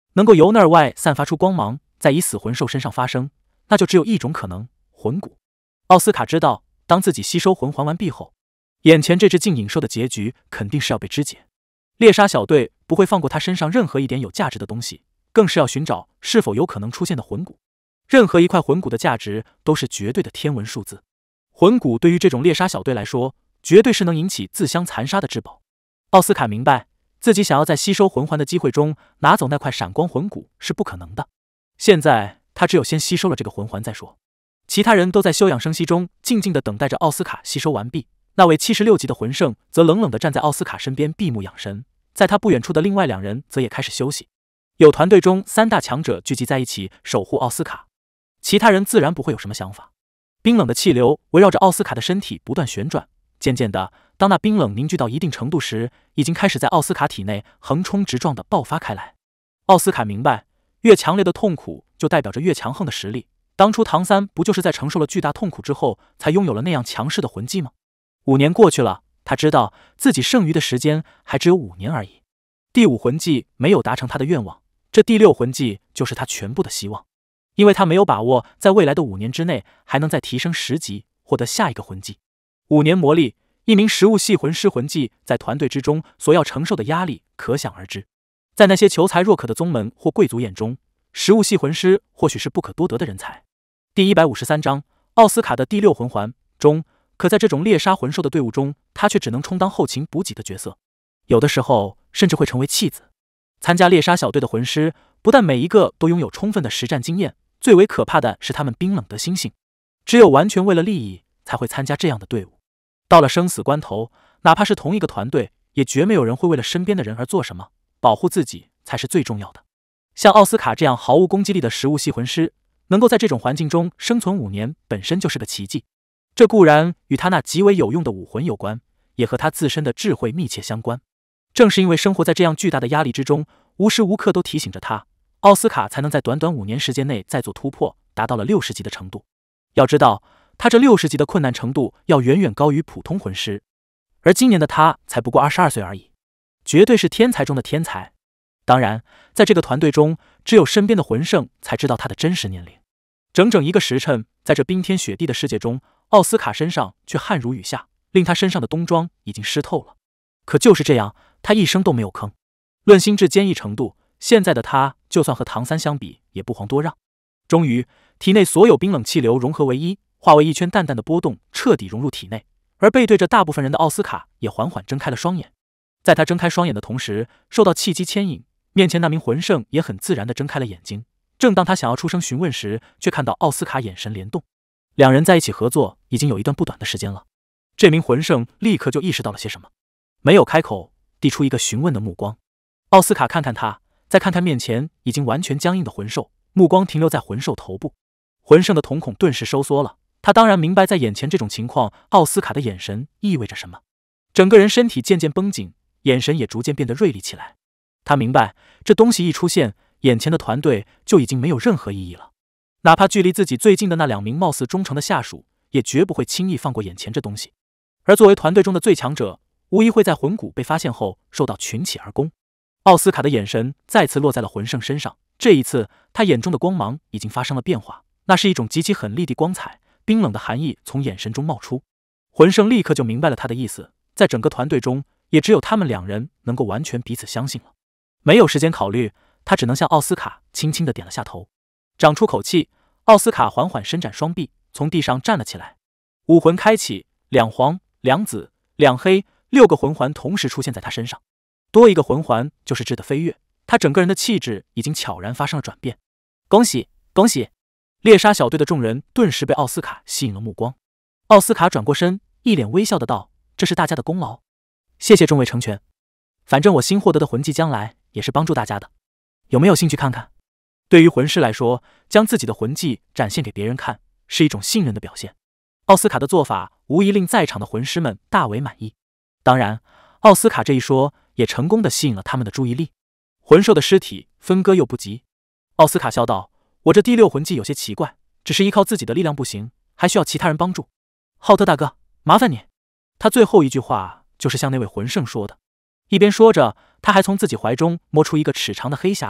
能够由内而外散发出光芒，在已死魂兽身上发生，那就只有一种可能：魂骨。奥斯卡知道，当自己吸收魂环完毕后，眼前这只镜影兽的结局肯定是要被肢解。猎杀小队不会放过他身上任何一点有价值的东西，更是要寻找是否有可能出现的魂骨。任何一块魂骨的价值都是绝对的天文数字。魂骨对于这种猎杀小队来说，绝对是能引起自相残杀的至宝。奥斯卡明白，自己想要在吸收魂环的机会中拿走那块闪光魂骨是不可能的。现在他只有先吸收了这个魂环再说。其他人都在休养生息中静静地等待着奥斯卡吸收完毕，那位76级的魂圣则冷冷地站在奥斯卡身边闭目养神。在他不远处的另外2人则也开始休息。有团队中3大强者聚集在一起守护奥斯卡，其他人自然不会有什么想法。冰冷的气流围绕着奥斯卡的身体不断旋转，渐渐的，当那冰冷凝聚到一定程度时，已经开始在奥斯卡体内横冲直撞地爆发开来。奥斯卡明白，越强烈的痛苦就代表着越强横的实力。当初唐三不就是在承受了巨大痛苦之后，才拥有了那样强势的魂技吗？5年过去了，他知道自己剩余的时间还只有5年而已。第5魂技没有达成他的愿望，这第6魂技就是他全部的希望，因为他没有把握在未来的5年之内还能再提升10级，获得下一个魂技。5年磨砺，一名食物系魂师魂技在团队之中所要承受的压力可想而知。在那些求才若渴的宗门或贵族眼中，食物系魂师或许是不可多得的人才。第153章，奥斯卡的第6魂环中，可在这种猎杀魂兽的队伍中，他却只能充当后勤补给的角色，有的时候甚至会成为弃子。参加猎杀小队的魂师，不但每一个都拥有充分的实战经验，最为可怕的是他们冰冷的心性，只有完全为了利益才会参加这样的队伍。到了生死关头，哪怕是同一个团队，也绝没有人会为了身边的人而做什么，保护自己才是最重要的。像奥斯卡这样毫无攻击力的食物系魂师，能够在这种环境中生存5年，本身就是个奇迹。这固然与他那极为有用的武魂有关，也和他自身的智慧密切相关。正是因为生活在这样巨大的压力之中，无时无刻都提醒着他，奥斯卡才能在短短5年时间内再做突破，达到了60级的程度。要知道，他这60级的困难程度要远远高于普通魂师，而今年的他才不过22岁而已，绝对是天才中的天才。当然，在这个团队中，只有身边的魂圣才知道他的真实年龄。整整1个时辰，在这冰天雪地的世界中，奥斯卡身上却汗如雨下，令他身上的冬装已经湿透了。可就是这样，他一声都没有吭。论心智坚毅程度，现在的他就算和唐三相比，也不遑多让。终于，体内所有冰冷气流融合为一，化为一圈淡淡的波动，彻底融入体内。而背对着大部分人的奥斯卡也缓缓睁开了双眼。在他睁开双眼的同时，受到契机牵引，面前那名魂圣也很自然地睁开了眼睛。正当他想要出声询问时，却看到奥斯卡眼神联动。2人在一起合作已经有一段不短的时间了。这名魂圣立刻就意识到了些什么，没有开口，递出一个询问的目光。奥斯卡看看他，再看看面前已经完全僵硬的魂兽，目光停留在魂兽头部。魂圣的瞳孔顿时收缩了，他当然明白在眼前这种情况，奥斯卡的眼神意味着什么。整个人身体渐渐绷紧，眼神也逐渐变得锐利起来。他明白，这东西一出现，眼前的团队就已经没有任何意义了。哪怕距离自己最近的那2名貌似忠诚的下属，也绝不会轻易放过眼前这东西。而作为团队中的最强者，无疑会在魂骨被发现后受到群起而攻。奥斯卡的眼神再次落在了魂圣身上，这一次他眼中的光芒已经发生了变化，那是一种极其狠厉的光彩，冰冷的寒意从眼神中冒出。魂圣立刻就明白了他的意思，在整个团队中，也只有他们2人能够完全彼此相信了。没有时间考虑，他只能向奥斯卡轻轻地点了下头。长出口气，奥斯卡缓缓伸展双臂，从地上站了起来。武魂开启，2黄、2紫、2黑，6个魂环同时出现在他身上。多一个魂环就是质的飞跃，他整个人的气质已经悄然发生了转变。恭喜恭喜！猎杀小队的众人顿时被奥斯卡吸引了目光。奥斯卡转过身，一脸微笑的道：“这是大家的功劳，谢谢众位成全。反正我新获得的魂技将来也是帮助大家的，有没有兴趣看看？”对于魂师来说，将自己的魂技展现给别人看，是一种信任的表现。奥斯卡的做法无疑令在场的魂师们大为满意。当然，奥斯卡这一说也成功地吸引了他们的注意力。魂兽的尸体分割又不及，奥斯卡笑道：“我这第6魂技有些奇怪，只是依靠自己的力量不行，还需要其他人帮助。浩特大哥，麻烦你。”他最后一句话就是向那位魂圣说的。一边说着，他还从自己怀中摸出一个尺长的黑匣子，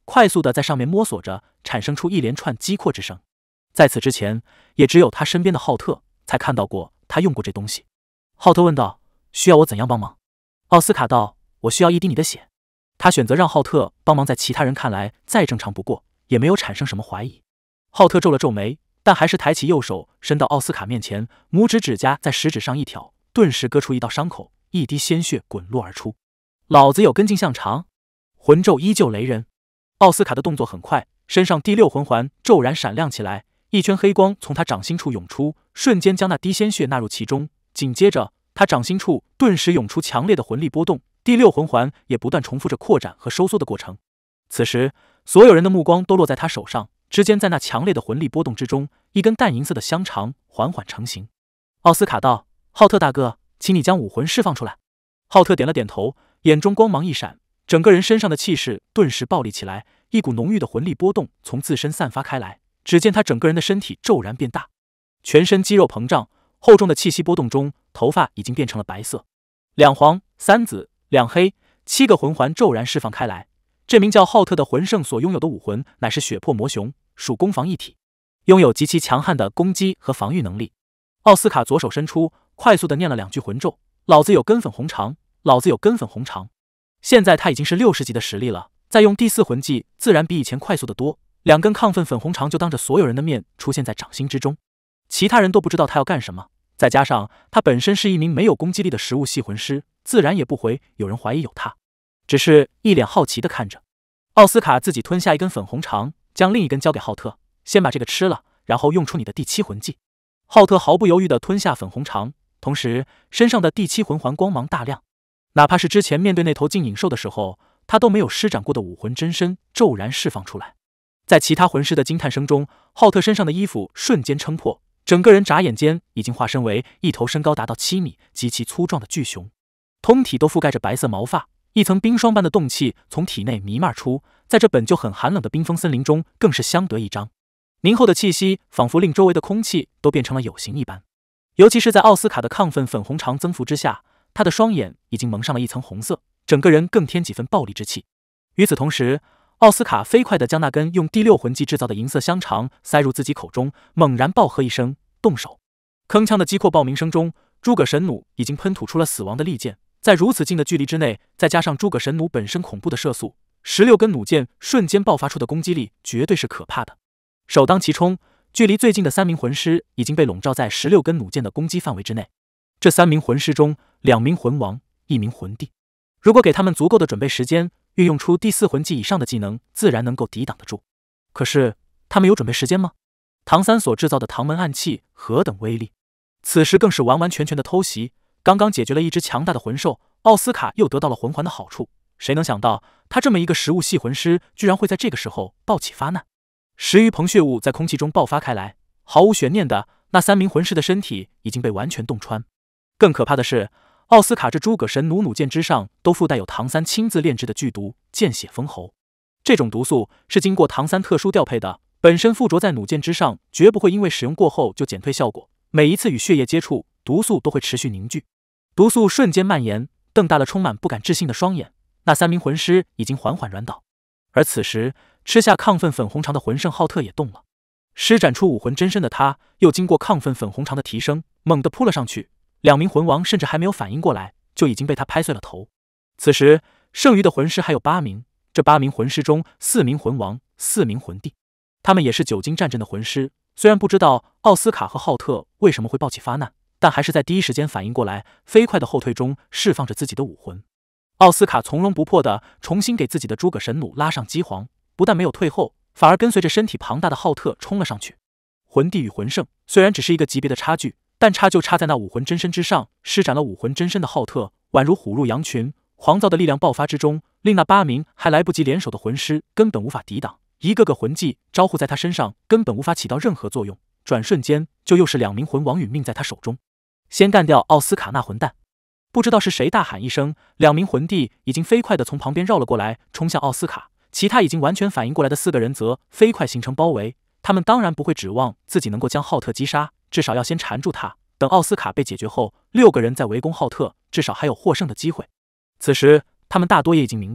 快速的在上面摸索着，产生出一连串击扩之声。在此之前，也只有他身边的浩特才看到过他用过这东西。浩特问道：“需要我怎样帮忙？”奥斯卡道：“我需要一滴你的血。”他选择让浩特帮忙，在其他人看来再正常不过，也没有产生什么怀疑。浩特皱了皱眉，但还是抬起右手伸到奥斯卡面前，拇指指甲在食指上一挑，顿时割出一道伤口，一滴鲜血滚落而出。老子有根茎像长，魂咒依旧雷人。奥斯卡的动作很快，身上第六魂环骤然闪亮起来，一圈黑光从他掌心处涌出，瞬间将那滴鲜血纳入其中。紧接着，他掌心处顿时涌出强烈的魂力波动，第六魂环也不断重复着扩展和收缩的过程。此时，所有人的目光都落在他手上，之间在那强烈的魂力波动之中，一根淡银色的香肠缓缓成型。奥斯卡道：“浩特大哥，请你将武魂释放出来。”浩特点了点头，眼中光芒一闪，整个人身上的气势顿时暴力起来，一股浓郁的魂力波动从自身散发开来。只见他整个人的身体骤然变大，全身肌肉膨胀，厚重的气息波动中，头发已经变成了白色。两黄三紫两黑，7个魂环骤然释放开来。这名叫浩特的魂圣所拥有的武魂乃是血魄魔熊，属攻防一体，拥有极其强悍的攻击和防御能力。奥斯卡左手伸出，快速地念了2句魂咒：“老子有根粉红肠，老子有根粉红肠。”现在他已经是60级的实力了，再用第4魂技，自然比以前快速得多。2根亢奋粉红肠就当着所有人的面出现在掌心之中，其他人都不知道他要干什么。再加上他本身是一名没有攻击力的食物系魂师，自然也不会有人怀疑有他，只是一脸好奇地看着。奥斯卡自己吞下一根粉红肠，将另一根交给浩特：“先把这个吃了，然后用出你的第7魂技。”浩特毫不犹豫地吞下粉红肠，同时身上的第7魂环光芒大亮，哪怕是之前面对那头镜影兽的时候，他都没有施展过的武魂真身骤然释放出来。在其他魂师的惊叹声中，浩特身上的衣服瞬间撑破，整个人眨眼间已经化身为一头身高达到7米、极其粗壮的巨熊，通体都覆盖着白色毛发，一层冰霜般的冻气从体内弥漫出，在这本就很寒冷的冰封森林中更是相得益彰。凝厚的气息仿佛令周围的空气都变成了有形一般，尤其是在奥斯卡的亢奋粉红肠增幅之下，他的双眼已经蒙上了一层红色，整个人更添几分暴力之气。与此同时，奥斯卡飞快地将那根用第6魂技制造的银色香肠塞入自己口中，猛然暴喝一声，动手。铿锵的击扩爆鸣声中，诸葛神弩已经喷吐出了死亡的利剑，在如此近的距离之内，再加上诸葛神弩本身恐怖的射速，16根弩箭瞬间爆发出的攻击力绝对是可怕的。首当其冲，距离最近的3名魂师已经被笼罩在16根弩箭的攻击范围之内。这3名魂师中，2名魂王，1名魂帝。如果给他们足够的准备时间，运用出第4魂技以上的技能，自然能够抵挡得住。可是他们有准备时间吗？唐三所制造的唐门暗器何等威力，此时更是完完全全的偷袭。刚刚解决了一只强大的魂兽，奥斯卡又得到了魂环的好处，谁能想到他这么一个食物系魂师，居然会在这个时候暴起发难？10余蓬血雾在空气中爆发开来，毫无悬念的，那3名魂师的身体已经被完全洞穿。更可怕的是，奥斯卡这诸葛神弩箭之上都附带有唐三亲自炼制的剧毒见血封喉，这种毒素是经过唐三特殊调配的，本身附着在弩箭之上，绝不会因为使用过后就减退效果，每一次与血液接触，毒素都会持续凝聚。毒素瞬间蔓延，瞪大了充满不敢置信的双眼，那3名魂师已经缓缓软倒。而此时吃下亢奋粉红肠的魂圣浩特也动了，施展出武魂真身的他又经过亢奋粉红肠的提升，猛地扑了上去，2名魂王甚至还没有反应过来，就已经被他拍碎了头。此时剩余的魂师还有8名，这8名魂师中4名魂王，4名魂帝，他们也是久经战阵的魂师，虽然不知道奥斯卡和浩特为什么会暴起发难，但还是在第一时间反应过来，飞快的后退中释放着自己的武魂。奥斯卡从容不迫地重新给自己的诸葛神弩拉上机皇，不但没有退后，反而跟随着身体庞大的浩特冲了上去。魂帝与魂圣虽然只是一个级别的差距，但差就差在那武魂真身之上，施展了武魂真身的浩特宛如虎入羊群，狂躁的力量爆发之中，令那8名还来不及联手的魂师根本无法抵挡，一个个魂技招呼在他身上根本无法起到任何作用，转瞬间就又是2名魂王殒命在他手中。先干掉奥斯卡那混蛋！不知道是谁大喊一声，2名魂帝已经飞快地从旁边绕了过来，冲向奥斯卡。其他已经完全反应过来的4个人则飞快形成包围，他们当然不会指望自己能够将浩特击杀，至少要先缠住他，等奥斯卡被解决后，6个人再围攻浩特，至少还有获胜的机会。此时他们大多也已经明白，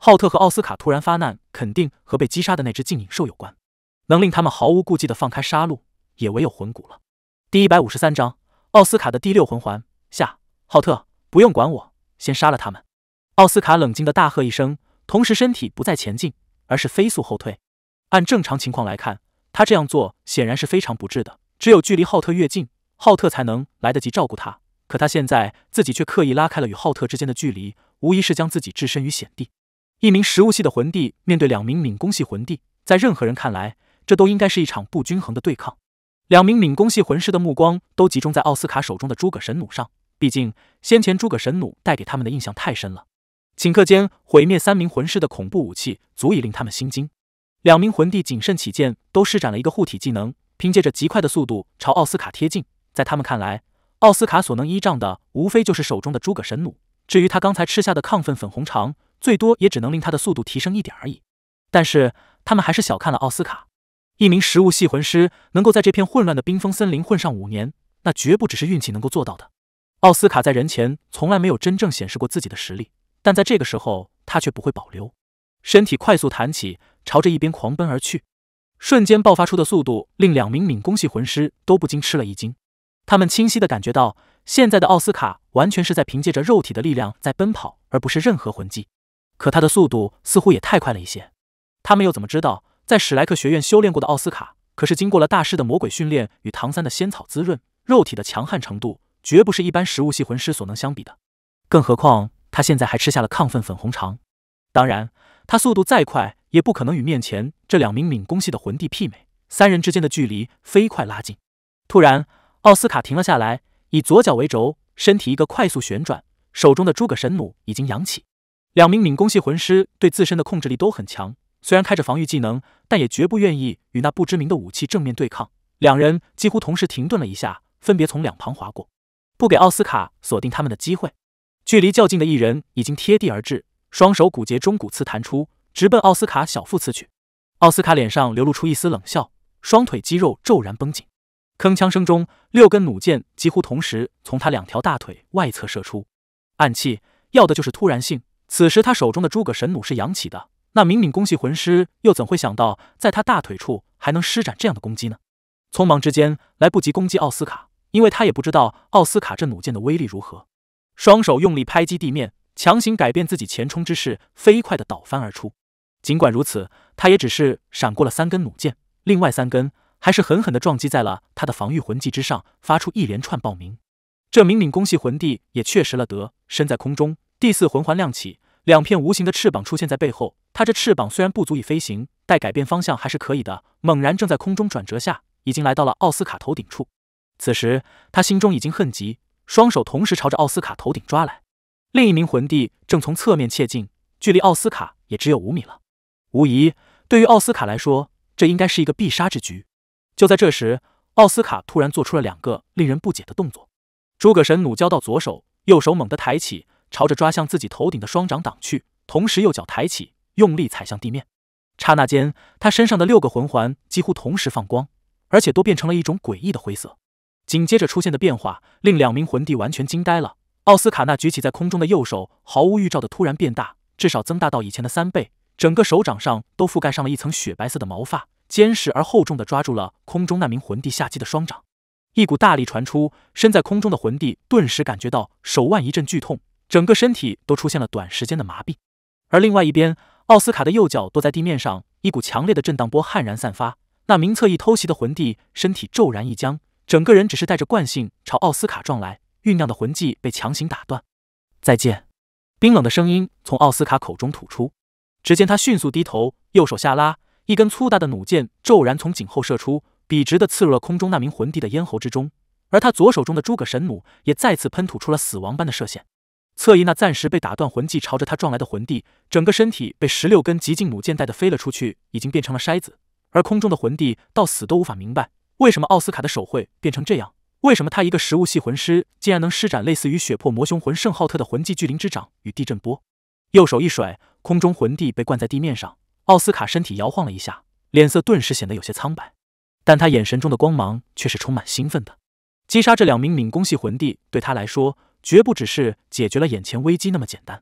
浩特和奥斯卡突然发难，肯定和被击杀的那只镜影兽有关。能令他们毫无顾忌地放开杀戮，也唯有魂骨了。第153章，奥斯卡的第6魂环下。浩特，不用管我，先杀了他们。奥斯卡冷静地大喝一声，同时身体不再前进，而是飞速后退。按正常情况来看，他这样做显然是非常不智的，只有距离浩特越近，浩特才能来得及照顾他。可他现在自己却刻意拉开了与浩特之间的距离，无疑是将自己置身于险地。一名食物系的魂帝面对2名敏攻系魂帝，在任何人看来，这都应该是一场不均衡的对抗。2名敏攻系魂师的目光都集中在奥斯卡手中的诸葛神弩上，毕竟先前诸葛神弩带给他们的印象太深了。顷刻间毁灭3名魂师的恐怖武器，足以令他们心惊。2名魂帝谨慎起见，都施展了一个护体技能，凭借着极快的速度朝奥斯卡贴近。在他们看来，奥斯卡所能依仗的无非就是手中的诸葛神弩，至于他刚才吃下的亢奋粉红肠，最多也只能令他的速度提升一点而已。但是他们还是小看了奥斯卡。一名食物系魂师能够在这片混乱的冰封森林混上5年，那绝不只是运气能够做到的。奥斯卡在人前从来没有真正显示过自己的实力，但在这个时候他却不会保留。身体快速弹起，朝着一边狂奔而去，瞬间爆发出的速度令2名敏攻系魂师都不禁吃了一惊。他们清晰地感觉到，现在的奥斯卡完全是在凭借着肉体的力量在奔跑，而不是任何魂技。可他的速度似乎也太快了一些。他们又怎么知道，在史莱克学院修炼过的奥斯卡，可是经过了大师的魔鬼训练与唐三的仙草滋润，肉体的强悍程度绝不是一般食物系魂师所能相比的。更何况他现在还吃下了亢奋粉红肠。当然，他速度再快，也不可能与面前这2名敏攻系的魂帝媲美。3人之间的距离飞快拉近。突然，奥斯卡停了下来，以左脚为轴，身体一个快速旋转，手中的诸葛神弩已经扬起。2名敏攻系魂师对自身的控制力都很强，虽然开着防御技能，但也绝不愿意与那不知名的武器正面对抗。2人几乎同时停顿了一下，分别从2旁划过，不给奥斯卡锁定他们的机会。距离较近的一人已经贴地而至，双手骨节中骨刺弹出，直奔奥斯卡小腹刺去。奥斯卡脸上流露出一丝冷笑，双腿肌肉骤然绷紧。铿锵声中，6根弩箭几乎同时从他2条大腿外侧射出。暗器要的就是突然性，此时他手中的诸葛神弩是扬起的，那名敏攻系魂师又怎会想到在他大腿处还能施展这样的攻击呢？匆忙之间来不及攻击奥斯卡，因为他也不知道奥斯卡这弩箭的威力如何。双手用力拍击地面，强行改变自己前冲之势，飞快地倒翻而出。尽管如此，他也只是闪过了3根弩箭，另外3根还是狠狠地撞击在了他的防御魂技之上，发出一连串爆鸣。这名敏攻系魂帝也确实了得，身在空中，第4魂环亮起，2片无形的翅膀出现在背后。他这翅膀虽然不足以飞行，待改变方向还是可以的。猛然正在空中转折下，已经来到了奥斯卡头顶处。此时他心中已经恨极，双手同时朝着奥斯卡头顶抓来。另一名魂帝正从侧面切近，距离奥斯卡也只有5米了。无疑，对于奥斯卡来说，这应该是一个必杀之局。就在这时，奥斯卡突然做出了2个令人不解的动作。诸葛神弩交到左手，右手猛地抬起，朝着抓向自己头顶的双掌挡去，同时右脚抬起，用力踩向地面。刹那间，他身上的6个魂环几乎同时放光，而且都变成了一种诡异的灰色。紧接着出现的变化令2名魂帝完全惊呆了。奥斯卡那举起在空中的右手毫无预兆的突然变大，至少增大到以前的3倍，整个手掌上都覆盖上了一层雪白色的毛发，坚实而厚重地抓住了空中那名魂帝下击的双掌。一股大力传出，身在空中的魂帝顿时感觉到手腕一阵剧痛，整个身体都出现了短时间的麻痹。而另外一边，奥斯卡的右脚跺在地面上，一股强烈的震荡波悍然散发。那名侧翼偷袭的魂帝身体骤然一僵，整个人只是带着惯性朝奥斯卡撞来，酝酿的魂技被强行打断。再见！冰冷的声音从奥斯卡口中吐出。只见他迅速低头，右手下拉，一根粗大的弩箭骤然从颈后射出，笔直地刺入了空中那名魂帝的咽喉之中。而他左手中的诸葛神弩也再次喷吐出了死亡般的射线。侧翼那暂时被打断魂技朝着他撞来的魂帝，整个身体被16根极劲弩箭带得飞了出去，已经变成了筛子。而空中的魂帝到死都无法明白，为什么奥斯卡的手会变成这样，为什么他一个食物系魂师竟然能施展类似于血魄魔雄魂圣浩特的魂技巨灵之掌与地震波。右手一甩，空中魂帝被灌在地面上，奥斯卡身体摇晃了一下，脸色顿时显得有些苍白，但他眼神中的光芒却是充满兴奋的。击杀这2名敏攻系魂帝对他来说绝不只是解决了眼前危机那么简单。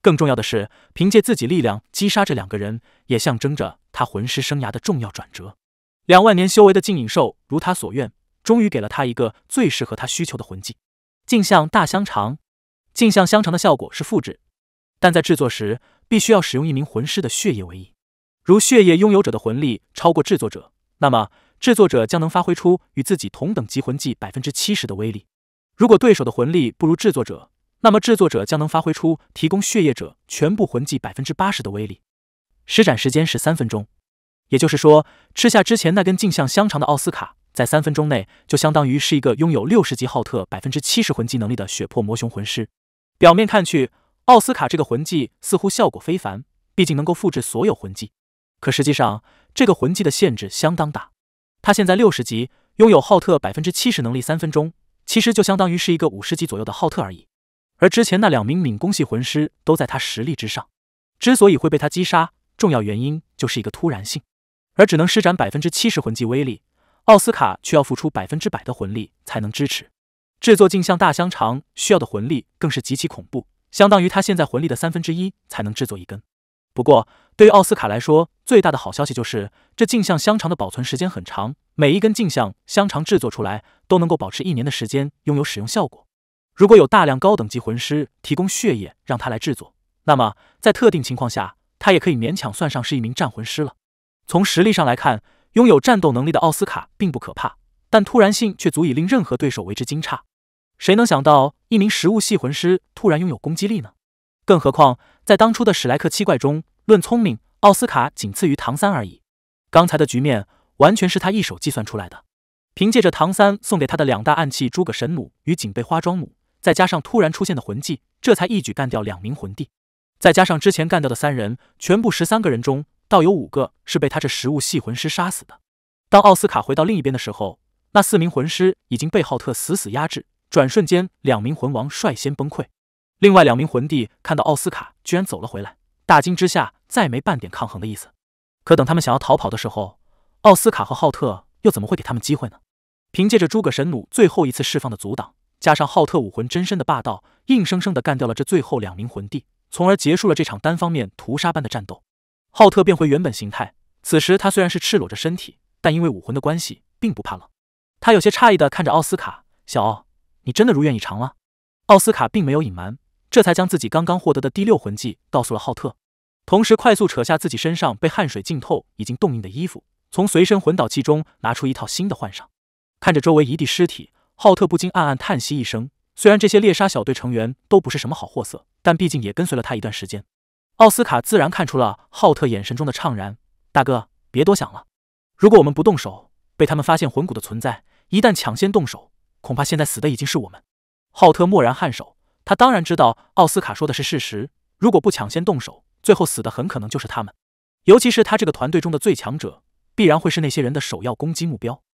更重要的是，凭借自己力量击杀这2个人，也象征着他魂师生涯的重要转折。2万年修为的镜影兽如他所愿，终于给了他一个最适合他需求的魂技——镜像大香肠。镜像香肠的效果是复制，但在制作时必须要使用一名魂师的血液为宜。如血液拥有者的魂力超过制作者，那么制作者将能发挥出与自己同等级魂技 70% 的威力。如果对手的魂力不如制作者，那么制作者将能发挥出提供血液者全部魂技 80% 的威力。施展时间是3分钟，也就是说，吃下之前那根镜像香肠的奥斯卡，在3分钟内就相当于是一个拥有60级浩特 70% 魂技能力的血魄魔熊魂师。表面看去，奥斯卡这个魂技似乎效果非凡，毕竟能够复制所有魂技。可实际上，这个魂技的限制相当大。他现在60级，拥有浩特 70% 能力，3分钟其实就相当于是一个50级左右的浩特而已。而之前那2名敏攻系魂师都在他实力之上，之所以会被他击杀，重要原因就是一个突然性。而只能施展 70% 魂技威力，奥斯卡却要付出100%的魂力才能支持。制作镜像大香肠需要的魂力更是极其恐怖，相当于他现在魂力的1/3才能制作一根。不过对于奥斯卡来说，最大的好消息就是这镜像香肠的保存时间很长，每一根镜像香肠制作出来都能够保持1年的时间拥有使用效果。如果有大量高等级魂师提供血液让他来制作，那么在特定情况下，他也可以勉强算上是一名战魂师了。从实力上来看，拥有战斗能力的奥斯卡并不可怕，但突然性却足以令任何对手为之惊诧。谁能想到一名食物系魂师突然拥有攻击力呢？更何况在当初的史莱克7怪中，论聪明，奥斯卡仅次于唐三而已。刚才的局面完全是他一手计算出来的。凭借着唐三送给他的2大暗器诸葛神弩与警备花庄弩，再加上突然出现的魂技，这才一举干掉2名魂帝。再加上之前干掉的3人，全部13个人中，倒有5个是被他这食物系魂师杀死的。当奥斯卡回到另一边的时候，那4名魂师已经被浩特死死压制，转瞬间2名魂王率先崩溃。另外2名魂帝看到奥斯卡居然走了回来，大惊之下再没半点抗衡的意思。可等他们想要逃跑的时候，奥斯卡和浩特又怎么会给他们机会呢？凭借着诸葛神弩最后一次释放的阻挡，加上浩特武魂真身的霸道，硬生生地干掉了这最后2名魂帝，从而结束了这场单方面屠杀般的战斗。浩特变回原本形态，此时他虽然是赤裸着身体，但因为武魂的关系，并不怕冷。他有些诧异地看着奥斯卡，小奥，你真的如愿以偿了？奥斯卡并没有隐瞒，这才将自己刚刚获得的第6魂技告诉了浩特，同时快速扯下自己身上被汗水浸透已经冻硬的衣服，从随身魂导器中拿出一套新的换上。看着周围一地尸体，浩特不禁暗暗叹息一声。虽然这些猎杀小队成员都不是什么好货色，但毕竟也跟随了他一段时间。奥斯卡自然看出了浩特眼神中的怅然，大哥，别多想了。如果我们不动手，被他们发现魂骨的存在，一旦抢先动手，恐怕现在死的已经是我们。浩特蓦然颔首，他当然知道奥斯卡说的是事实，如果不抢先动手，最后死的很可能就是他们。尤其是他这个团队中的最强者，必然会是那些人的首要攻击目标。